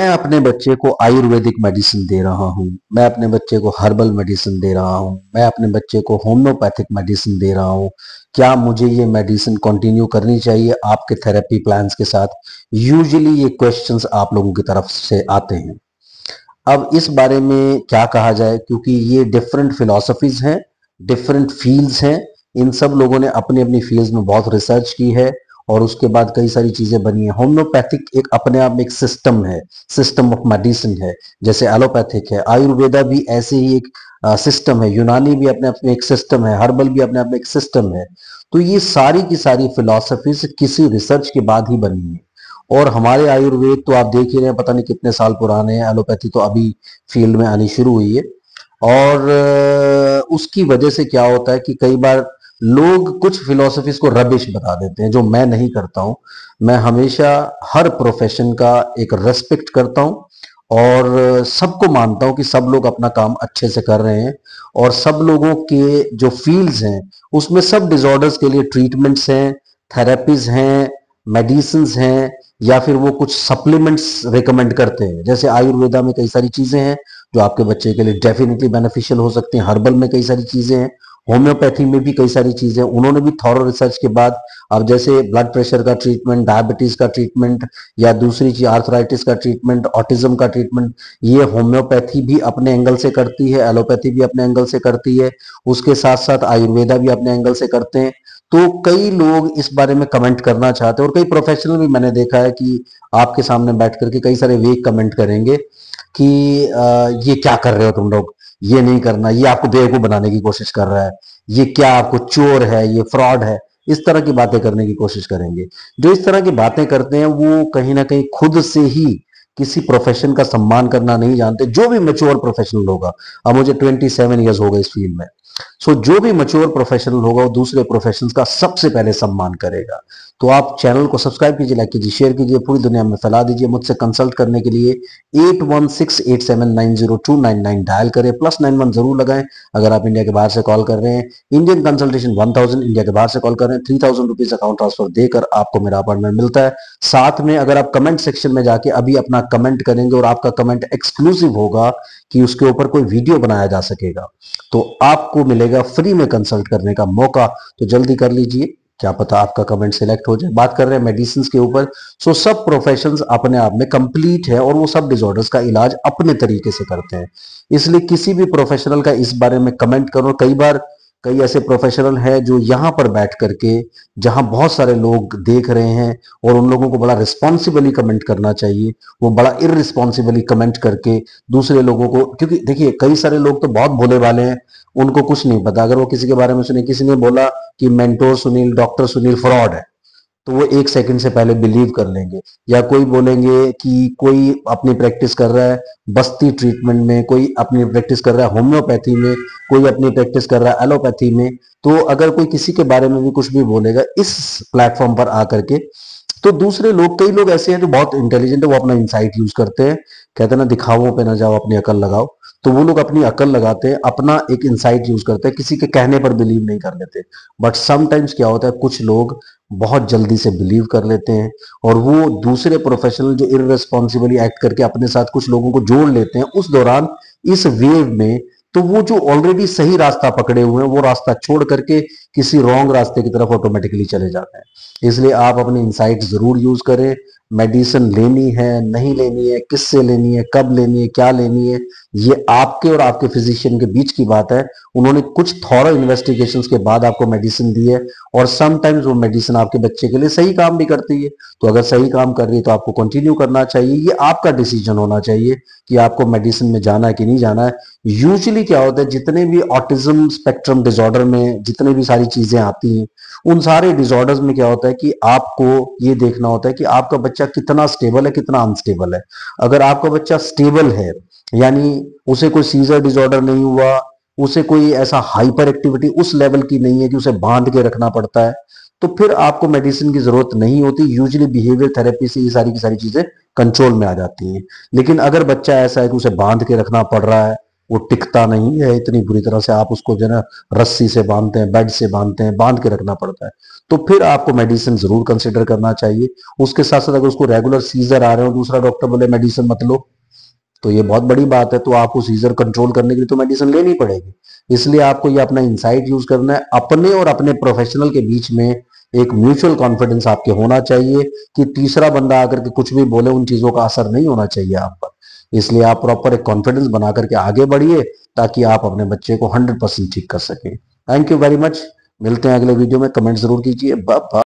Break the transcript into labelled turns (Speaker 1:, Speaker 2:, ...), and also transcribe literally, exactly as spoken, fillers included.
Speaker 1: मैं अपने बच्चे को आयुर्वेदिक मेडिसिन दे रहा हूँ, मैं अपने बच्चे को हर्बल मेडिसिन दे रहा हूँ, मैं अपने बच्चे को होम्योपैथिक मेडिसिन दे रहा हूँ। क्या मुझे ये मेडिसिन कंटिन्यू करनी चाहिए आपके थेरेपी प्लान्स के साथ? यूजुअली ये क्वेश्चंस आप लोगों की तरफ से आते हैं। अब इस बारे में क्या कहा जाए, क्योंकि ये डिफरेंट फिलॉसफीज हैं, डिफरेंट फील्ड्स हैं। इन सब लोगों ने अपनी अपनी फील्ड्स में बहुत रिसर्च की है और उसके बाद कई सारी चीजें बनी है। होम्योपैथिक एक अपने आप में एक सिस्टम है, सिस्टम ऑफ मेडिसिन है, जैसे एलोपैथिक है। आयुर्वेदा भी ऐसे ही एक सिस्टम है, यूनानी भी अपने आप में एक सिस्टम है, हर्बल भी अपने आप में एक सिस्टम है। तो ये सारी की सारी फिलॉसफीज किसी रिसर्च के बाद ही बनी है। और हमारे आयुर्वेद तो आप देख ही रहे हैं, पता नहीं कितने साल पुराने हैं, एलोपैथी तो अभी फील्ड में आनी शुरू हुई है। और उसकी वजह से क्या होता है कि कई बार लोग कुछ फिलोसफीज को रबिश बता देते हैं, जो मैं नहीं करता हूं। मैं हमेशा हर प्रोफेशन का एक रेस्पेक्ट करता हूं और सबको मानता हूं कि सब लोग अपना काम अच्छे से कर रहे हैं और सब लोगों के जो फील्ड्स हैं उसमें सब डिसऑर्डर्स के लिए ट्रीटमेंट्स हैं, थेरेपीज हैं, मेडिसिन हैं, या फिर वो कुछ सप्लीमेंट्स रिकमेंड करते हैं। जैसे आयुर्वेदा में कई सारी चीजें हैं जो आपके बच्चे के लिए डेफिनेटली बेनिफिशियल हो सकती हैं, हर्बल में कई सारी चीजें हैं, होम्योपैथी में भी कई सारी चीजें। उन्होंने भी थॉरो रिसर्च के बाद, अब जैसे ब्लड प्रेशर का ट्रीटमेंट, डायबिटीज का ट्रीटमेंट, या दूसरी चीज आर्थराइटिस का ट्रीटमेंट, ऑटिज्म का ट्रीटमेंट, ये होम्योपैथी भी अपने एंगल से करती है, एलोपैथी भी अपने एंगल से करती है, उसके साथ साथ आयुर्वेदा भी अपने एंगल से करते हैं। तो कई लोग इस बारे में कमेंट करना चाहते हैं और कई प्रोफेशनल भी मैंने देखा है कि आपके सामने बैठ करके कई सारे वेग कमेंट करेंगे कि आ, ये क्या कर रहे हो तुम लोग, ये नहीं करना, ये आपको बेवकूफ बनाने की कोशिश कर रहा है, ये क्या आपको चोर है, ये फ्रॉड है, इस तरह की बातें करने की कोशिश करेंगे। जो इस तरह की बातें करते हैं वो कहीं ना कहीं खुद से ही किसी प्रोफेशन का सम्मान करना नहीं जानते। जो भी मैच्योर प्रोफेशनल होगा, अब मुझे ट्वेंटी सेवन ईयर्स हो गए इस फील्ड में, सो so, जो भी मैच्योर प्रोफेशनल होगा वो दूसरे प्रोफेशंस का सबसे पहले सम्मान करेगा। तो आप चैनल को सब्सक्राइब कीजिए, लाइक कीजिए, शेयर कीजिए, पूरी दुनिया में फैला दीजिए। मुझसे कंसल्ट करने के लिए eight one six eight seven nine zero two nine nine dial करें, प्लस नाइन वन जरूर लगाएं अगर आप इंडिया के बाहर से कॉल कर रहे हैं। Indian consultation one thousand, India के बाहर से कॉल कर रहे हैं three thousand rupees account transfer देकर आपको मेरा अपॉइंटमेंट मिलता है। साथ में अगर आप कमेंट सेक्शन में जाके अभी अपना कमेंट करेंगे और आपका कमेंट एक्सक्लूसिव होगा कि उसके ऊपर कोई वीडियो बनाया जा सकेगा, तो आपको मिलेगा फ्री में कंसल्ट करने का मौका। तो जल्दी कर लीजिए, क्या पता आपका कमेंट सिलेक्ट हो जाए। बात कर रहे हैं मेडिसिन के ऊपर। सो सब प्रोफेशंस अपने आप में कंप्लीट है और वो सब डिसऑर्डर्स का इलाज अपने तरीके से करते हैं। इसलिए किसी भी प्रोफेशनल का इस बारे में कमेंट करो। कई बार कई ऐसे प्रोफेशनल हैं जो यहां पर बैठ करके, जहां बहुत सारे लोग देख रहे हैं और उन लोगों को बड़ा रिस्पॉन्सिबली कमेंट करना चाहिए, वो बड़ा इररिस्पॉन्सिबली कमेंट करके दूसरे लोगों को, क्योंकि देखिए कई सारे लोग तो बहुत भोले वाले हैं, उनको कुछ नहीं पता। अगर वो किसी के बारे में सुने, किसी ने बोला कि mentor Sunil, doctor Sunil fraud है, तो वो एक सेकंड से पहले बिलीव कर लेंगे। या कोई बोलेंगे कि कोई अपनी प्रैक्टिस कर रहा है बस्ती ट्रीटमेंट में, कोई अपनी प्रैक्टिस कर रहा है होम्योपैथी में, कोई अपनी प्रैक्टिस कर रहा है एलोपैथी में। तो अगर कोई किसी के बारे में भी कुछ भी बोलेगा इस प्लेटफॉर्म पर आकर के, तो दूसरे लोग, कई लोग ऐसे हैं जो बहुत इंटेलिजेंट है, वो अपना इंसाइट यूज करते हैं। कहते हैं ना, दिखावों पे ना जाओ, अपनी अकल लगाओ। तो वो लोग अपनी अकल लगाते हैं, अपना एक इंसाइट यूज करते हैं, किसी के कहने पर बिलीव नहीं कर लेते। बट समटाइम्स क्या होता है, कुछ लोग बहुत जल्दी से बिलीव कर लेते हैं और वो दूसरे प्रोफेशनल जो इररिस्पॉन्सिबली एक्ट करके अपने साथ कुछ लोगों को जोड़ लेते हैं, उस दौरान इस वेव में, तो वो जो ऑलरेडी सही रास्ता पकड़े हुए हैं वो रास्ता छोड़ करके किसी रॉन्ग रास्ते की तरफ ऑटोमेटिकली चले जाते हैं। इसलिए आप अपने इंसाइट जरूर यूज करें। मेडिसिन लेनी है, नहीं लेनी है, किससे लेनी है, कब लेनी है, क्या लेनी है, ये आपके और आपके फिजिशियन के बीच की बात है। उन्होंने कुछ थॉरो इन्वेस्टिगेशंस के बाद आपको मेडिसिन दी है और समटाइम्स वो मेडिसिन आपके बच्चे के लिए सही काम भी करती है। तो अगर सही काम कर रही है तो आपको कंटिन्यू करना चाहिए। ये आपका डिसीजन होना चाहिए कि आपको मेडिसिन में जाना है कि नहीं जाना है। यूजुअली क्या होता है, जितने भी ऑटिज्म स्पेक्ट्रम डिसऑर्डर में जितने भी सारी चीजें आती हैं, उन सारे डिसऑर्डर्स में क्या होता है कि आपको ये देखना होता है कि आपका बच्चा कितना स्टेबल है, कितना अनस्टेबल है। अगर आपका बच्चा स्टेबल है, यानी उसे कोई सीजर डिसऑर्डर नहीं हुआ, उसे कोई ऐसा हाइपर एक्टिविटी उस लेवल की नहीं है कि उसे बांध के रखना पड़ता है, तो फिर आपको मेडिसिन की जरूरत नहीं होती। यूजुअली बिहेवियर थेरेपी से ये सारी की सारी चीजें कंट्रोल में आ जाती हैं। लेकिन अगर बच्चा ऐसा है कि उसे बांध के रखना पड़ रहा है, वो टिकता नहीं है इतनी बुरी तरह से, आप उसको जो है ना रस्सी से बांधते हैं, बेड से बांधते हैं, बांध के रखना पड़ता है, तो फिर आपको मेडिसिन जरूर कंसिडर करना चाहिए। उसके साथ साथ अगर उसको रेगुलर सीजर आ रहे हो, दूसरा डॉक्टर बोले मेडिसिन मत लो, तो ये बहुत बड़ी बात है, तो आपको सीजर कंट्रोल करने के लिए तो मेडिसिन लेनी पड़ेगी। इसलिए आपको ये अपना इंसाइट यूज करना है, अपने और अपने प्रोफेशनल के बीच में एक म्यूचुअल कॉन्फिडेंस आपके होना चाहिए कि तीसरा बंदा आकर के कुछ भी बोले उन चीजों का असर नहीं होना चाहिए आप पर। इसलिए आप प्रॉपर एक कॉन्फिडेंस बना करके आगे बढ़िए ताकि आप अपने बच्चे को हंड्रेड परसेंट ठीक कर सकें। Thank you very much. मिलते हैं अगले वीडियो में, कमेंट जरूर कीजिए। Bye bye.